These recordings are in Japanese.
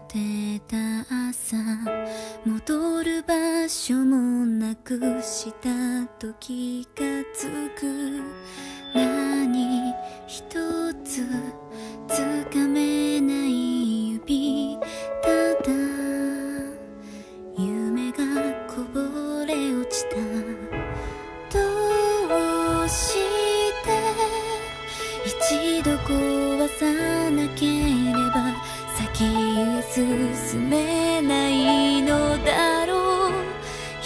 てた朝、戻る場所もなくしたと気がつく。何一つつかめない指、ただ夢がこぼれ落ちた。どうして一度壊さなければ先へ進めないのだろう。一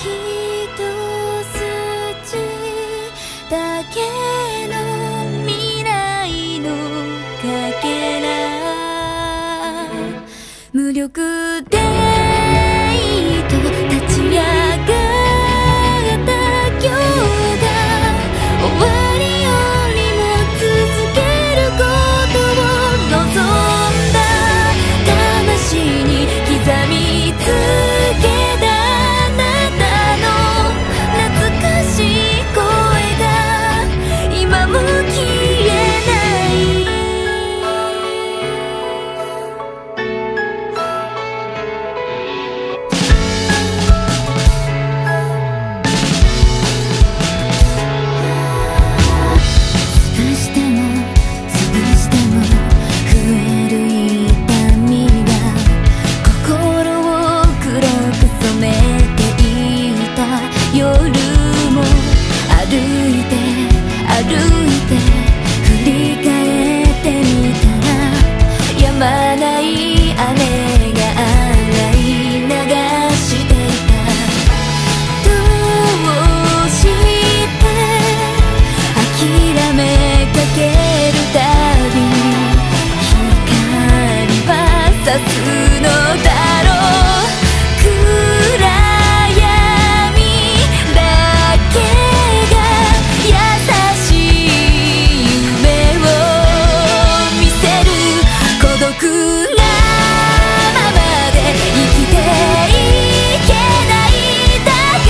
筋だけの未来のかけら、無力でいいと立ち上がった今日が終わりよりも続けることを望んだ。魂に刻みつけたあなたの懐かしい声が今も消えない。潰しても潰しても増える痛みが心を黒く染めていた。夜も歩いて歩いて振り返ってみたら、止まない雨が洗い流していた。どうして諦めかけるたびに光は差すのだろう。暗闇だけが優しい夢を見せる。孤独なままで生きていけないだから、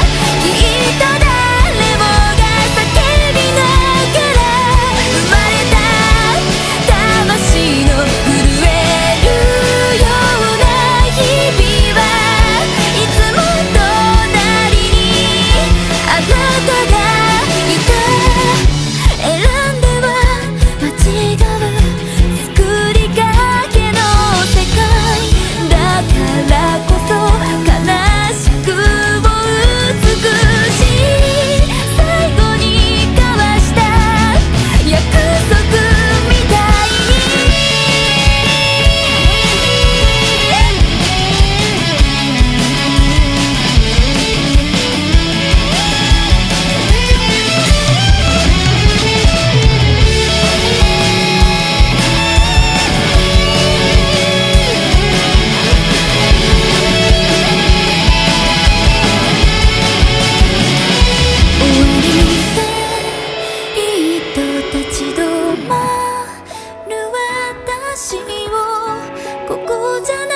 きっと誰もが叫びながら生まれた。魂の震えるような日々はいつも隣にあなたがいた。選んでは間違う作りかけの世界だからこそ、悲しくも美しい最後に交わした約束みたいに。終わりでいいと立ち止まる私を、ここじゃない